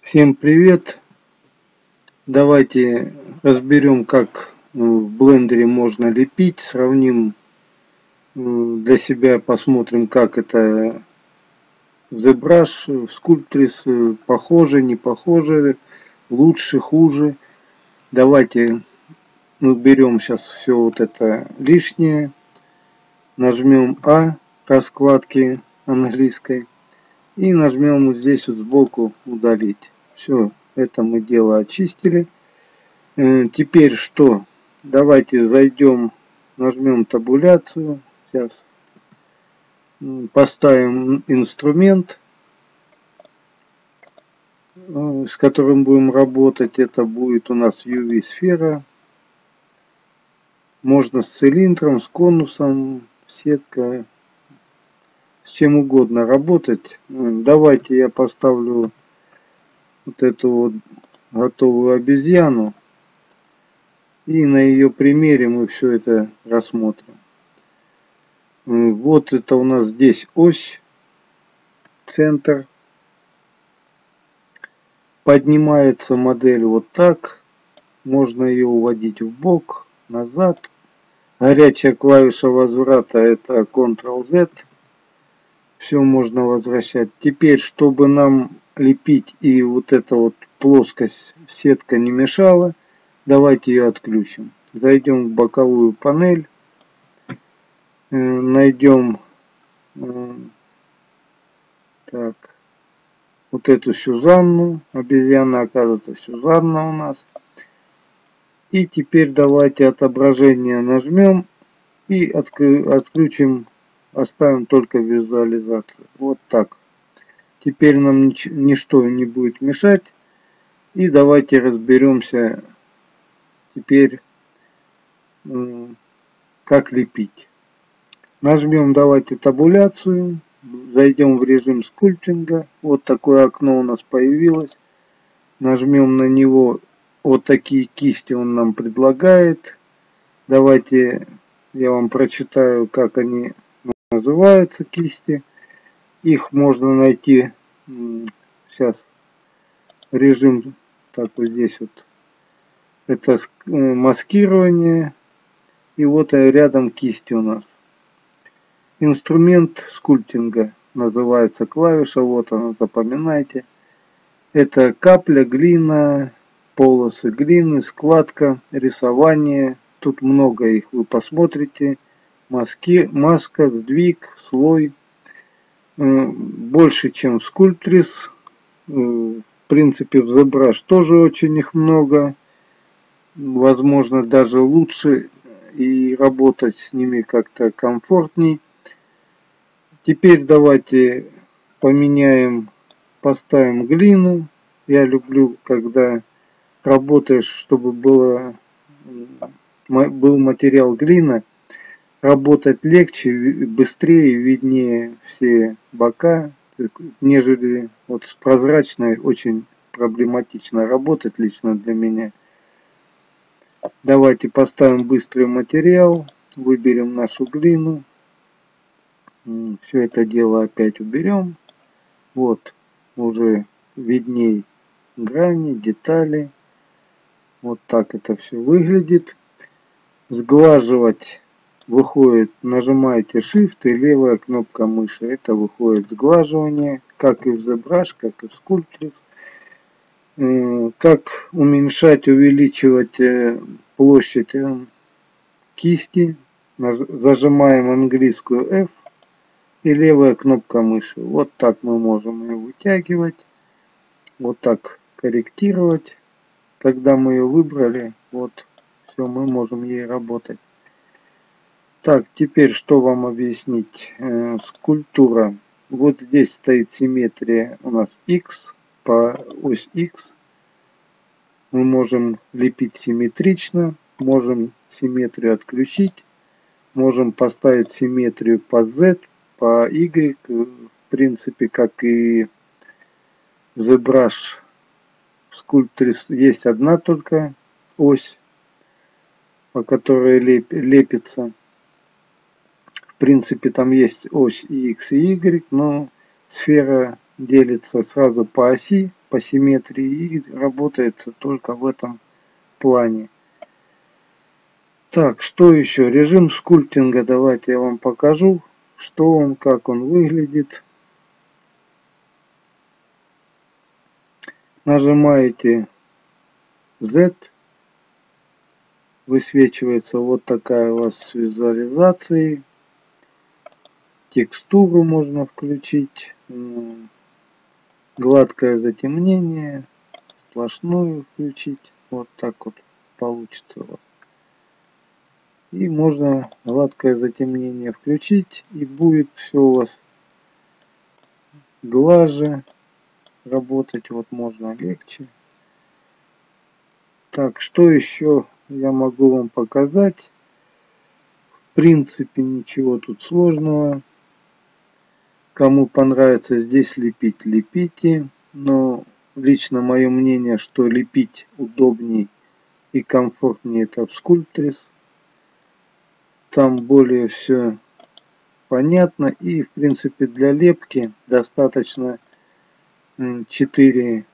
Всем привет! Давайте разберем, как в блендере можно лепить, сравним для себя, посмотрим, как это в ZBrush, в Sculptris, похоже, не похоже, лучше, хуже. Давайте мы берем сейчас все вот это лишнее, нажмем А раскладки английской и нажмем вот здесь вот сбоку удалить. Все, это мы дело очистили. Теперь что? Давайте зайдем, нажмем табуляцию. Сейчас поставим инструмент, с которым будем работать. Это будет у нас UV сфера. Можно с цилиндром, с конусом, сетка, с чем угодно работать. Давайте я поставлю вот эту вот готовую обезьяну. И на ее примере мы все это рассмотрим. Вот это у нас здесь ось, центр. Поднимается модель вот так. Можно ее уводить в бок, назад. Горячая клавиша возврата это Ctrl-Z. Все можно возвращать. Теперь, чтобы нам лепить и вот эта вот плоскость, сетка не мешала, давайте ее отключим. Зайдем в боковую панель. Найдем так, вот эту Сюзанну. Обезьяна, оказывается, Сюзанна у нас. И теперь давайте отображение нажмем и отключим, оставим только визуализацию. Вот так. Теперь нам ничто не будет мешать. И давайте разберемся теперь, как лепить. Нажмем давайте табуляцию. Зайдем в режим скульптинга. Вот такое окно у нас появилось. Нажмем на него. Вот такие кисти он нам предлагает. Давайте я вам прочитаю, как они называются, кисти. Их можно найти. Сейчас режим так вот здесь вот. Это маскирование. И вот рядом кисти у нас. Инструмент скульптинга называется клавиша. Вот она, запоминайте. Это капля, глина, полосы глины, складка, рисование. Тут много их, вы посмотрите. Маска, сдвиг, слой. Больше, чем в Sculptris. В принципе, в ZBrush тоже очень их много. Возможно, даже лучше и работать с ними как-то комфортней. Теперь давайте поменяем, поставим глину. Я люблю, когда работаешь, чтобы был материал глина. Работать легче, быстрее, виднее все бока, нежели вот с прозрачной очень проблематично работать лично для меня. Давайте поставим быстрый материал, выберем нашу глину. Все это дело опять уберем. Вот уже видней грани, детали. Вот так это все выглядит. Сглаживать выходит, нажимаете Shift и левая кнопка мыши. Это выходит сглаживание, как и в ZBrush, как и в Sculptris. Как уменьшать, увеличивать площадь кисти. Зажимаем английскую F и левая кнопка мыши. Вот так мы можем ее вытягивать. Вот так корректировать. Когда мы ее выбрали, вот все, мы можем ей работать. Так, теперь что вам объяснить? Скульптура. Вот здесь стоит симметрия у нас X по ось X. Мы можем лепить симметрично, можем симметрию отключить, можем поставить симметрию по Z, по Y. В принципе, как и в ZBrush, в Sculptris есть одна только ось, по которой лепится. В принципе, там есть ось X и Y, но сфера делится сразу по оси, по симметрии и работается только в этом плане. Так, что еще? Режим скульптинга. Давайте я вам покажу, что он, как он выглядит. Нажимаете Z, высвечивается вот такая у вас с визуализацией. Текстуру можно включить, гладкое затемнение, сплошную включить. Вот так вот получится у вас. И можно гладкое затемнение включить, и будет все у вас глаже работать. Вот можно легче. Так, что еще я могу вам показать? В принципе, ничего тут сложного. Кому понравится здесь лепить, лепите. Но лично мое мнение, что лепить удобней и комфортнее это в Sculptris. Там более все понятно. И в принципе для лепки достаточно 4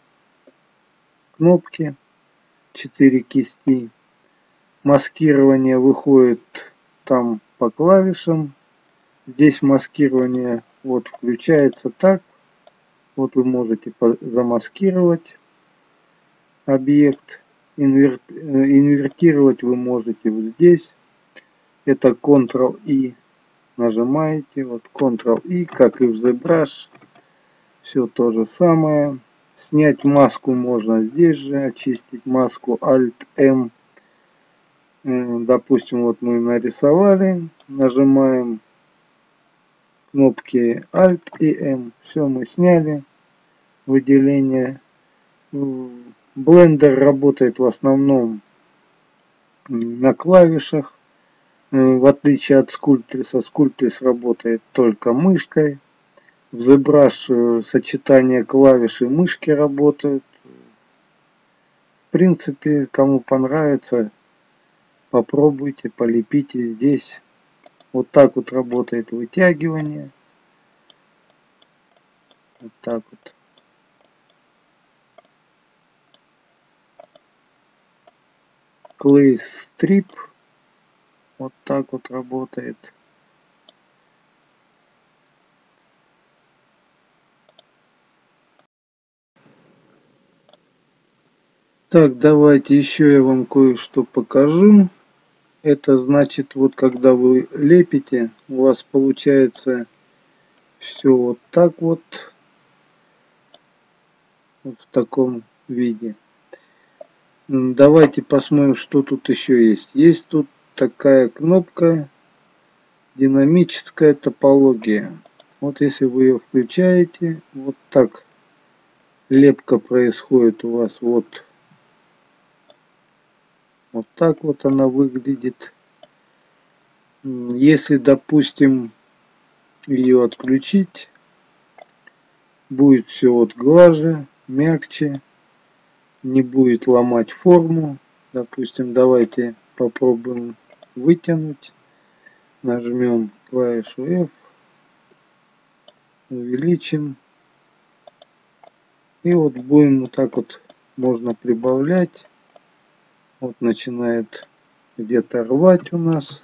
кнопки, 4 кисти. Маскирование выходит там по клавишам. Здесь маскирование вот включается так. Вот вы можете замаскировать объект. Инвертировать вы можете вот здесь. Это Ctrl-I. Нажимаете. Вот Ctrl-I, как и в ZBrush. Все то же самое. Снять маску можно здесь же. Очистить маску Alt-M. Допустим, вот мы нарисовали. Нажимаем кнопки Alt и M. Все, мы сняли выделение. Blender работает в основном на клавишах. В отличие от Sculptris. Sculptris работает только мышкой. В ZBrush сочетание клавиш и мышки работают. В принципе, кому понравится, попробуйте, полепите здесь. Вот так вот работает вытягивание. Вот так вот. Clay Strip. Вот так вот работает. Так, давайте еще я вам кое-что покажу. Это значит, вот когда вы лепите, у вас получается все вот так вот. Вот в таком виде. Давайте посмотрим, что тут еще есть. Есть тут такая кнопка динамическая топология. Вот если вы ее включаете, вот так лепка происходит у вас. Вот так вот она выглядит. Если, допустим, ее отключить, будет все вот глаже, мягче, не будет ломать форму. Допустим, давайте попробуем вытянуть. Нажмем клавишу F, увеличим. И вот будем вот так вот, можно прибавлять. Вот начинает где-то рвать у нас.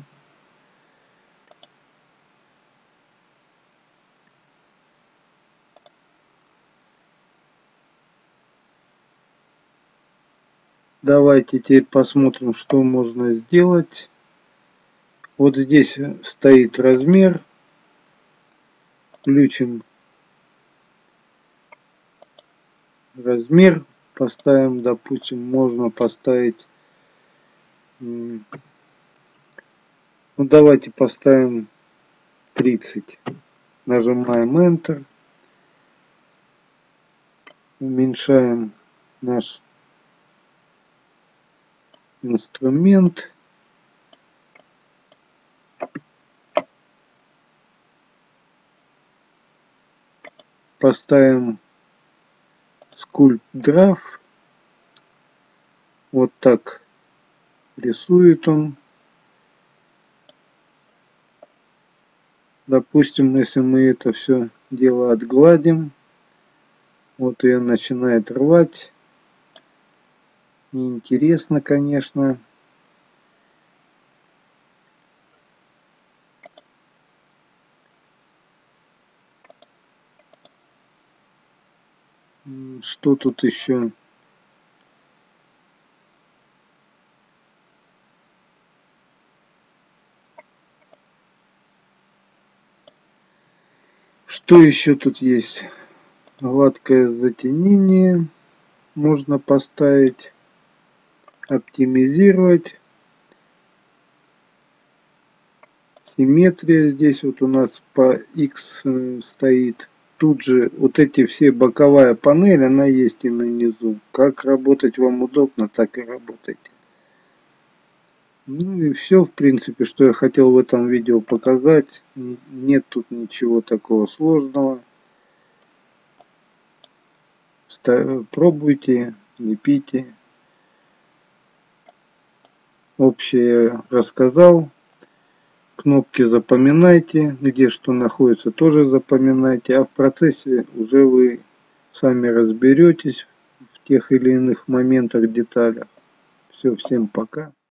Давайте теперь посмотрим, что можно сделать. Вот здесь стоит размер. Включим размер. Поставим, допустим, можно поставить. Ну, давайте поставим 30. Нажимаем Enter. Уменьшаем наш инструмент. Поставим Sculpt Draft. Вот так рисует он. Допустим, если мы это все дело отгладим. Вот ее начинает рвать. Неинтересно, конечно. Что тут еще? Что еще тут есть? Гладкое затемнение можно поставить, оптимизировать. Симметрия здесь вот у нас по X стоит. Тут же вот эти все боковая панель, она есть и на низу. Как работать вам удобно, так и работайте. Ну и все, в принципе, что я хотел в этом видео показать. Нет тут ничего такого сложного. Пробуйте, лепите. Общее рассказал. Кнопки запоминайте, где что находится, тоже запоминайте. А в процессе уже вы сами разберетесь в тех или иных моментах, деталях. Все, всем пока.